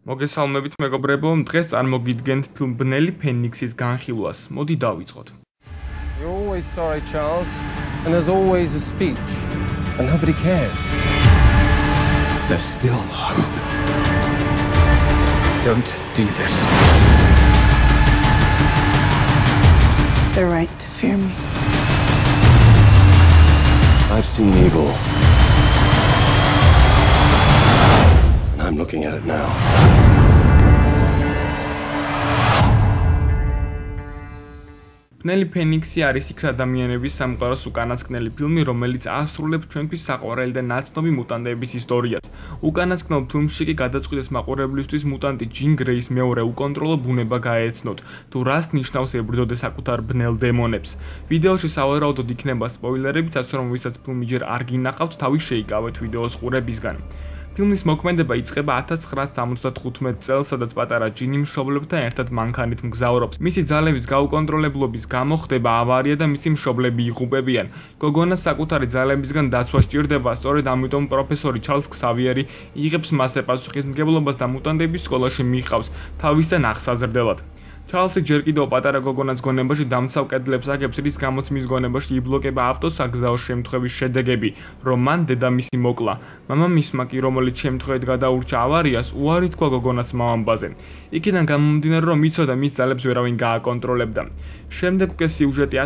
მოგესალმებით მეგობრებო, დღეს წარმოგიდგენთ ფილმ ბნელი ფენიქსის განხილვას. მოდი დავიწყოთ. You're always sorry, Charles, and there's always a speech, and nobody cares. There's still hope. Don't do this. They're right to fear me. I've seen evil. And I'm looking at it now. ბნელი ფენიქსი არის იქ ადამიანების სამყაროს უკანასკნელი ფილმი, რომელიც ასრულებს ჩვენთვის საყვარელი და ნაცნობი მუტანტების ისტორიას. უკანასკნელ ფილმში კი გადაწყვიტეს მაყურებლისთვის მუტანტი ჯინ გრეის მეორე უკონტროლო ბუნება გაეცნოთ, თუ რას ნიშნავს ებრძოდეს საკუთარ ბნელ დემონებს. ვიდეოში სავარაუდოდ იქნება სპოილერებიც, ასე რომ ვისაც ფილმი ჯერ არ გინახავთ, თავი შეიკავეთ ვიდეოს ყურებისგან. ფილმის მოქმედება იწყება 1975 წელს, სადაც პატარა ჯინი მშობლებთან ერთად მანქანით მგზავრობს. მისი ძალების გაუკონტროლებლობის გამო ხდება ავარია და მისი მშობლები იღუპებიან. გოგონას საკუთარი ძალებისგან დაცვა სჭირდება, სწორედ ამიტომ პროფესორი ჩარლზ ქსავიერი იღებს მასზე პასუხისმგებლობას და მუტანტების სკოლაში მიჰყავს თავისთან აღსაზრდელად. ჩარლზი ჯერ კიდევ პატარა გოგონას გონებაში დამცავ კედლებს აგებს, რის გამოც მის გონებაში იბლოკება ავტოსაგზაო შემთხვევის შედეგები, რომ მან დედამისი მოკლა. მამამისმა კი, რომელიც შემთხვევით გადაურჩა ავარიას, უარი თქვა გოგონას მამამბაზე. იქიდან გამომდინარე, რომ იცოდა მის ძალებს ვერავინ გააკონტროლებდა. შემდეგ უკვე სიუჟეტი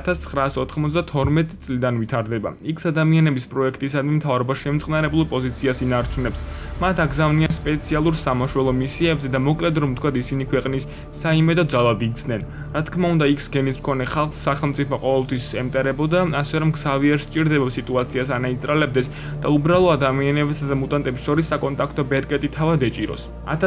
1992 წლიდან ვითარდება. იქ ადამიანების პროექტისადმი მთავრობა შემწყნარებულ პოზიციას ინარჩუნებს. მათ აგზავნიან სპეციალურ სამაშველო მისიებზე და მოკლედ რომ თქვა ისინი ქვეყნის საიმედო ძალად იქცნენ. რა თქმა უნდა, იქ სქენის მქონე ხალხს სახელმწიფო ყოველთვის ემტერებოდა, ასე რომ ქსავიერს სჭირდება სიტუაციას ანეიტრალებდეს და უბრალო ადამიანებსა და მუტანტებს შორის საკონტაქტო ბერკეტი თავად ეჭიროს.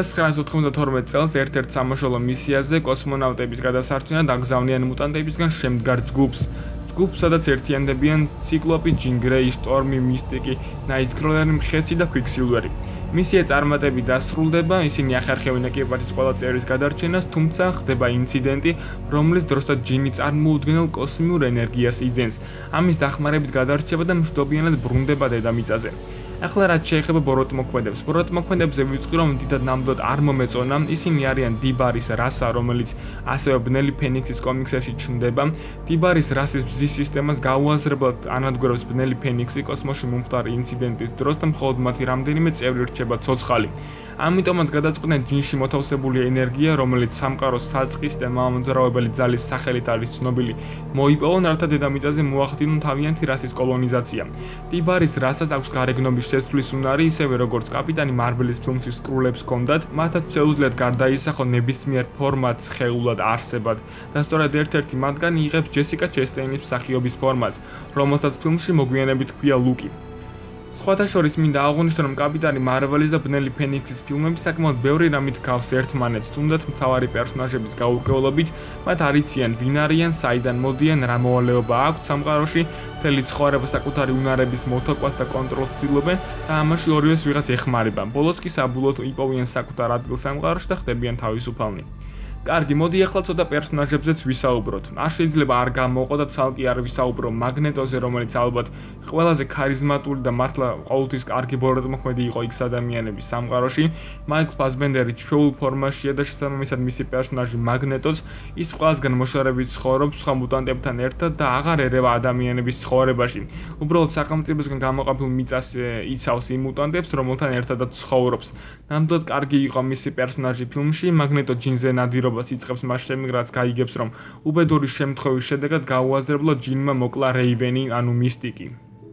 1992 წელს ერთ-ერთ სამაშველო მისიაზე კოსმონავტების გადასარჩენად აგზავნიან მუტანტებისგან შემდგარ ჯგუფს, სადაც ერთიანდებიან ციკლოპი, ჯინ გრეი, შტორმი, მისტიკი, ნაითკროლერი, მხეცი და კვიქსილვერი. მისია წარმატებით დასრულდება, ისინი ახერხებენ ეკიპაჟის ყველა წევრის გადარჩენას, თუმცა ხდება ინციდენტი, რომლის დროსაც ჯინი წარმოუდგენელ კოსმიურ ენერგიას იძენს. ამის დახმარებით გადარჩება და მშვიდობიანად ბრუნდება დედამიწაზე. ახლა რაც შეეხება ბოროტმოქმედებზე ვიწყი, რომ დიდად ნამდვილად არ მომეწონა. ისინი არიან დიბარის რასა, რომელიც ასევე ბნელი ფენიქსის კომიქსებში ჩნდება. დიბარის რასის ბზის სისტემას გაუაზრებლად ანადგურებს ბნელი ფენიქსი კოსმოსში მომხდარი ინციდენტის დროს და მხოლოდ მათი რამდენიმე წევრი რჩება ცოცხალი. ამიტომაც გადაწყვეტენ ჯინში მოთავსებული ენერგია, რომელიც სამყაროს საწყის და მამამოძრავებელი ძალის სახელით არის ცნობილი, მოიპოვონ, რათა დედამიწაზე მოახდინონ თავიანთი რასის კოლონიზაცია. დიბარის რასას აქვს გარეგნობის შეცვლის უნარი, ისევე როგორც კაპიტანი მარველის ფილმში სკრულებს ჰქონდათ, მათაც შეუძლიათ გარდაისახონ ნებისმიერ ფორმად, სხეულად, არსებად და სწორედ ერთ-ერთი მათგანი იღებს ჯესიკა ჩესტეინის მსახიობის ფორმას, რომელსაც ფილმში მოგვიანებით ჰქვია ლუკი. სხვათა შორის მინდა აღვნიშნო, რომ კაპიტანი მარველის და ბნელი ფენიქსის ფილმები საკმაოდ ბევრი რამით გავს ერთმანეთს, თუნდაც მთავარი პერსონაჟების გაურკვევლობით, მათ არ იციან ვინ არიან, საიდან მოდიან, რა მოვალეობა აქვთ სამყაროში, მთელი ცხოვრება საკუთარი უნარების მოთოკვას და კონტროლს ცდილობენ და ამაში ორივეს ვიღაც ეხმარება. ბოლოს კი საბოლოოდ იპოვიან საკუთარ ადგილს სამყაროში და ხდებიან თავისუფალნი. კარგი, მოდი ახლა ცოტა პერსონაჟებზეც ვისაუბროთ. არ შეიძლება არ გამოყო და ცალკე არ ვისაუბრო მაგნეტოზე, რომელიც ალბათ ყველაზე ქარიზმატული და მართლა ყოველთვის კარგი ბოროტმოქმედი იყო იქ ადამიანების სამყაროში. მაიკლ ფასბენდერი ჩვეულ ფორმაშია და შესაბამისად მისი პერსონაჟი მაგნეტოც ის ყველასგან მოშორებით ცხოვრობს სხვა მუტანტებთან ერთად და აღარ ერევა ადამიანების ცხოვრებაში. უბრალოდ სახელმწიფოსგან გამოყოფილ მიწას იცავს იმ მუტანტებს, რომელთან ერთადაც ცხოვრობს. ნამდვილად კარგი იყო მისი პერსონაჟი ფილმში, მაგნეტო ჯინზე ნადირობა იწყებს მას შემდეგ, რაც გაიგებს, რომ უბედური შემთხვევის შედეგად გაუაზრებლად ჯინმა მოკლა რეივენი, ანუ მისტიკი.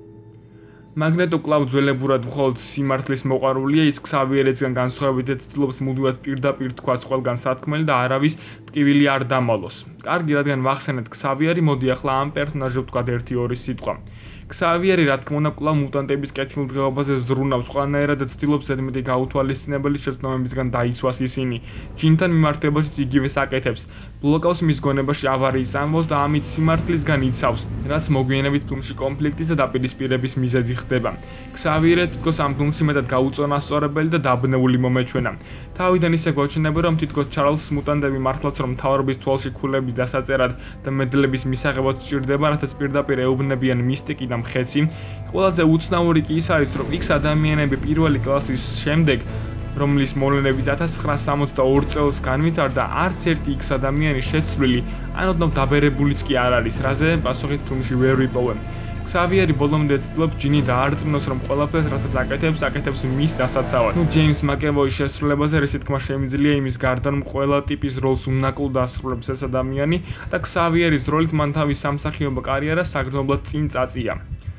მაგნეტო კვლავ ძველებურად მხოლოდ სიმართლის მოყვარულია, ის ქსავიერისგან განსხვავებით ცდილობს მუდმივად პირდაპირ თქვას ყველგან სათქმელი და არავის ტკივილი არ დამალოს. კარგი, რადგან ვახსენეთ ქსავიერი, მოდი ახლა ამ პერსონაჟზე ვთქვათ 1-2 სიტყვა. ქსავიერი, რა თქმა უნდა, კვლავ მუტანტების კეთილდღეობაზე ზრუნავს, ყველანაირად ცდილობს ზედმეტი გაუთვალისწინებელი შეცდომებისგან დაიცვას ისინი. ჯინთან მიმართებაშიც იგივეს აკეთებს. ბლოკავს მის გონებაში ავარიის ამბავს და ამით სიმართლისგან იცავს, რაც მოგვიანებით ფილმში კონფლიქტის და დაპირისპირების მიზეზი ხდება. ქსავიერი თითქოს ამ ფილმში მეტად გაუწონასწორებელი და დაბნეული მომეჩვენა. თავიდან ისე გვაჩვენება, რომ თითქოს ჩარლზს მუტანტები მართლაც რომ მთავრობის თვალში ქულების დასაწერად და მედლების მისაღებად სჭირდება, რათაც პირდაპირ ეუბნებიან მისტიკი და მხეცი. ყველაზე უცნაური კი ის არის, რომ იქ ადამიანები პირველი კლასის შემდეგ რომლის მოვლენებიც 1962 წელს განვითარდა, არც ერთი X ადამიანი შეცვლილი, ან ოდნავ დაბერებულიც კი არ არის, რაზე პასუხით ფილმში ვერ ვიპოვე. ქსავიერი ბოლომდე ცდილობს ჯინი დაარწმუნოს, რომ ყველაფერს, რასაც აკეთებს მის დასაცავად. ჯეიმს მაკევოის შესრულებაზე რისი თქმა შემიძლია იმის გარდა, რომ ყველა ტიპის როლს უნაკლოდ ასრულებს ეს ადამიანი და ქსავიერის როლით მან თავის სამსახიობო კარიერა საგრძნობლად წინ წაწია.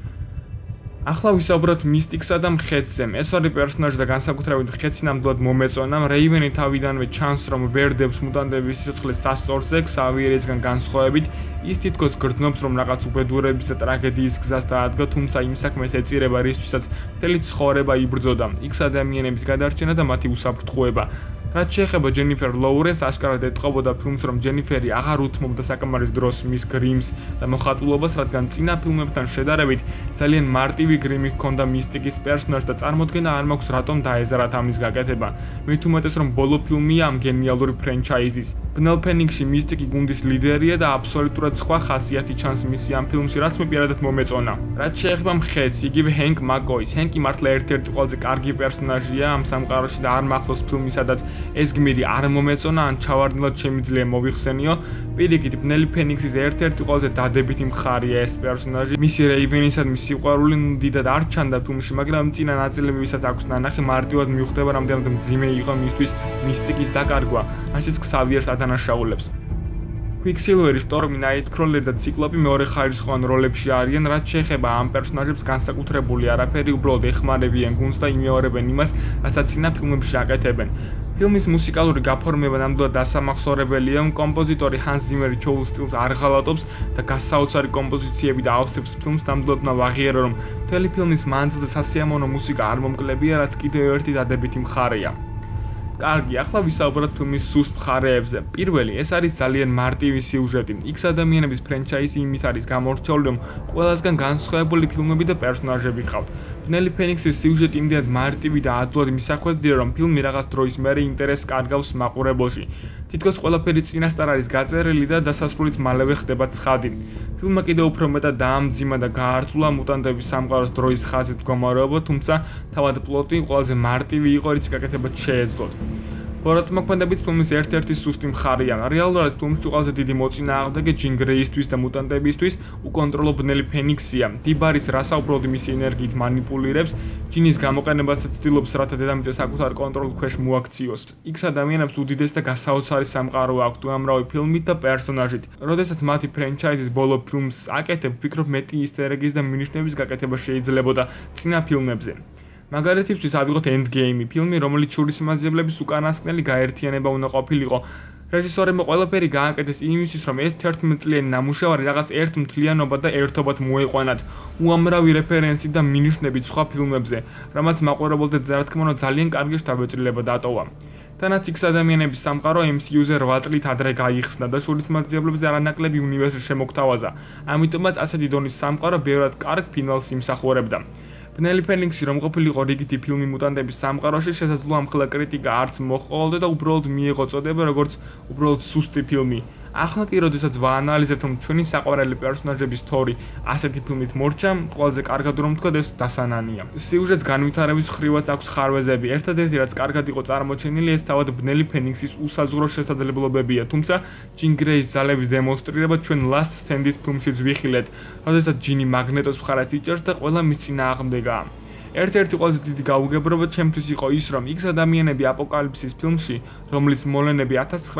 ახლა ვისაუბროთ მისტიკსა და მხედზე. ეს ორი პერსონაჟი და განსაკუთრებით მხედი ნამდვილად მომეწონა. რეივენი თავიდანვე ჩანს, რომ ვერ დებს მუტანტების სიცოცხლის სასწორზე, ქსავიერისგან განსხვავებით, ის თითქოს გრძნობს, რომ რაღაც უბედურების და ტრაგედიის გზას დაადგა, თუმცა იმ საქმეს ეწირება, რისთვისაც მთელი ცხოვრება იბრძოდა. X ადამიანების გადარჩენა და მათი უსაფრთხოება. რაც შეეხება ჯენიფერ ლოურენს, აშკარად ეტყობოდა ფილმს, რომ ჯენიფერი აღარ უთმობდა საკამარის დროს მის გრიმს და მოხატულობას, რადგან წინა ფილმებთან შედარებით ძალიან მარტივი გრიმი ჰქონდა მისტიკის პერსონაჟს და წარმოდგენა არ მაქვს რატომ დაეზარათ ამის გაკეთება. მით უმეტეს, რომ ბოლო ფილმია ამ გენიალური ფრენჩაიზის. ბნელ ფენიქსში მისტიკი გუნდის ლიდერია და აბსოლუტურად სხვა ხასიათი ჩანს მისი ამ ფილმში, რაც მე პირადად მომეწონა. რაც შეეხება მხედს, იგივე ჰენკ მაკოის. ჰენკი მართლა ერთ-ერთი ყველაზე კარგი პერსონაჟია ამ სამყაროში და არ მახსოვს ფილმი, სადაც ეს გმირი არ მომეწონა ან ჩავარდნილად შემიძლია მოვიხსენიო. პირიქით, ბნელი ფენიქსის ერთ-ერთი ყველაზე დადებითი მხარეა ეს პერსონაჟი. მისი რეივენისადმი სიყვარული დიდად არ ჩანდა ფილმში, მაგრამ წინა ნაწილები, ვისაც აქვს ნანახი, მარტივად მიხვდება, რამდენად მძიმე იყო მისთვის მისტიკის დაკარგვა, ასეც ქსავიერს ადანაშაულებს. quicksilver, Stormy, Nightcrawler და ციკლოპი მეორე ხარისხოვან როლებში არიან, რაც შეეხება ამ პერსონაჟებს განსაკუთრებული არაფერი, უბრალოდ ეხმარებიან გუნდს და იმეორებენ იმას, რასაც წინა ფილმებში აკეთებენ. ფილმის მუსიკალური გაფორმება ნამდვილად დასამახსოვრებელია, კომპოზიტორი ჰანს ზიმერი ჩოულ სტილს არ ღალატობს და გასაოცარი კომპოზიციები და ავსებს ფილმს ნამდვილად ვაღიარო, რომ მთელი ფილმის მანძილზე სასიამოვნო მუსიკა არ მომკლებია, რაც კიდევ ერთი დადებითი მხარეა. კარგი, ახლა ვისაუბროთ ფილმის სუსტ მხარეებზე. პირველი, ეს არის ძალიან მარტივი სიუჟეტი. X ადამიანების ფრენჩაიზი იმით არის გამორჩეული, რომ ყველასგან განსხვავებული ფილმები და პერსონაჟები ჰყავთ. ბნელი ფენიქსის სიუჟეტი იმდენად მარტივი და ადვილად მისახვედრია, რომ ფილმი რაღაც დროის მერე ინტერესს კარგავს მაყურებელში. თითქოს ყველაფერი წინასწარ არის გაწერილი და დასასრულის მალევე ხდება ცხადი. ფილმმა კიდევ უფრო მეტად დაამძიმა და გაართულა მუტანტების სამყაროს დროის ხაზით მდგომარეობა, თუმცა თავად პლოტი ყველაზე მარტივი იყო, რის გაკეთებაც შეეძლოთ. ბოროტმოქმედებით ფილმის ერთ-ერთი სუსტი მხარეა. რეალურად ფილმში ყველაზე დიდი მოწინააღმდეგე ჯინ გრეისთვის და მუტანტებისთვის უკონტროლო ბნელი ფენიქსია. დიბარის რასაუბროდ მისი ენერგიით მანიპულირებს, ჯინის გამოყენებასაც ცდილობს, რათა დედამიწა საკუთარ კონტროლ ქვეშ მოაქციოს. X ადამიანებს უდიდესი და გასაოცარი სამყარო აქვთ უამრავი ფილმით და პერსონაჟით. როდესაც მათი ფრენჩაიზის ბოლო ფილმს აკეთებ, ვფიქრობ მეტი ისტერეგის და მინიშნების გაკეთება შეიძლებოდა წინა ფილმებზე. მაგალითისთვის ავიღოთ Endgame, ფილმი, რომელიც შურისმაძიებლების უკანასკნელი გაერთიანება უნდა ყოფილიყო. რეჟისორებმა ყველაფერი გააკეთეს იმისთვის, რომ ეს 11 წლიანი ნამუშევარი რაღაც ერთ მთლიანობად და ერთობად მოეყვანათ. უამრავი რეფერენსი და მინიშნებით სხვა ფილმებზე, რამაც მაყურებელთა რა თქმა უნდა ძალიან კარგი შთაბეჭდილება დატოვა. თანაც X ადამიანების სამყარო MCU-ზე 8 წლით ადრე გაიხსნა და შურისმაძიებლებზე არანაკლები უნივერსი შემოგთავაზა. ამიტომაც ასეთი დონის სამყარო ბევრად კარგ ფინალს იმსახურებდა. ბნელი ფენიქსი რომ ყოფილიყო რიგითი ფილმი მუტანტების სამყაროში, შესაძლოა ამხელა კრიტიკა არც მოჰყოლდა და უბრალოდ მიიღო წოდება როგორც უბრალოდ სუსტი ფილმი. ახლა კი როდესაც ვაანალიზებთ, რომ ჩვენი საყვარელი პერსონაჟების თორი ასეთი ფილმით მორჩა, ყველაზე კარგად რომ ვთქვათ, ეს დასანანია. სიუჟეტს განვითარების მხრივაც აქვს ხარვეზები. ერთადერთი რაც კარგად იყო წარმოჩენილი, ეს თავად ბნელი ფენიქსის უსაზღვრო შესაძლებლობებია, თუმცა ჯინ გრეის ძალების დემონსტრირება ჩვენ Last Stand-ის ფილმშიც ვიხილეთ, როდესაც ჯინი მაგნეტოს მხარეს იჭერს და ყველა მის წინააღმდეგაა. ერთ-ერთი ყველაზე დიდი გაუგებრობა ჩემთვის იყო ის, რომ X ადამიანები აპოკალიფსის ფილმში, რომლის მოვლენები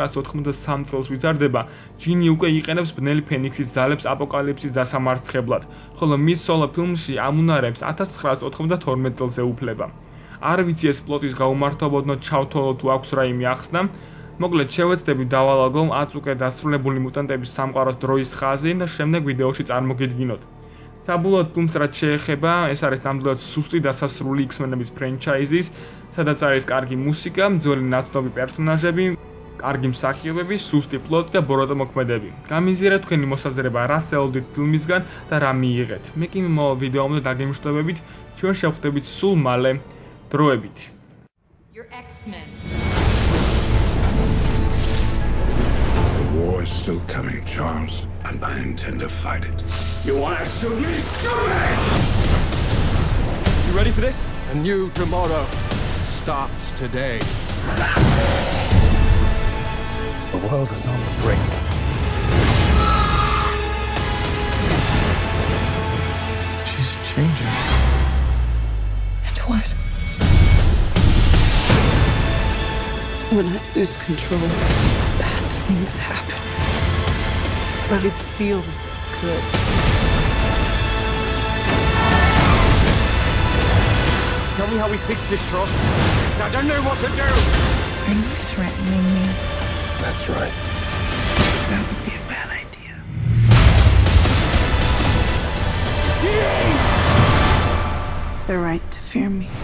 1983 წელს ვითარდება, ჯინი უკვე იყენებს ბნელი ფენიქსის ძალებს აპოკალიფსის დასამარცხებლად, ხოლო მის სოლო ფილმში ამუნარებს 1992 წელს ეუფლება. არ ვიცი ეს პლოტის გაუმართლობოდნო ჩავთვალო თუ აქვს რაიმე ახსნა. მოკლედ შევეცდები დავალაგო 10 უკვე დასრულებული მუტანტების სამყაროს დროის ხაზი და შემდეგ ვიდეოში წარმოგიდგინოთ. საბოლოოდ ფილმს რაც შეეხება, ეს არის ნამდვილად სუსტი დასასრული X-Men-ების ფრენჩაიზის, სადაც არის კარგი მუსიკა, ძველი ნაცნობი პერსონაჟები, კარგი მსახიობები, სუსტი პლოტი და ბოროტო მოქმედები. გამიზიარეთ თქვენი მოსაზრება რა სელოდით ფილმისგან და რა მიიღეთ. მე კი მომავალ ვიდეომდე დაგემშვიდობებით, ჩვენ შევხვდებით სულ მალე დროებით. You're X-Men. War is still coming, Charles, and I intend to fight it. You want to shoot me? Shoot me! You ready for this? A new tomorrow starts today. The world is on the brink. She's changing. And what? When I lose control, bad things happen. But it feels good. Tell me how we fix this, truck. I don't know what to do. Are you threatening me? That's right. That would be a bad idea. They're right to fear me.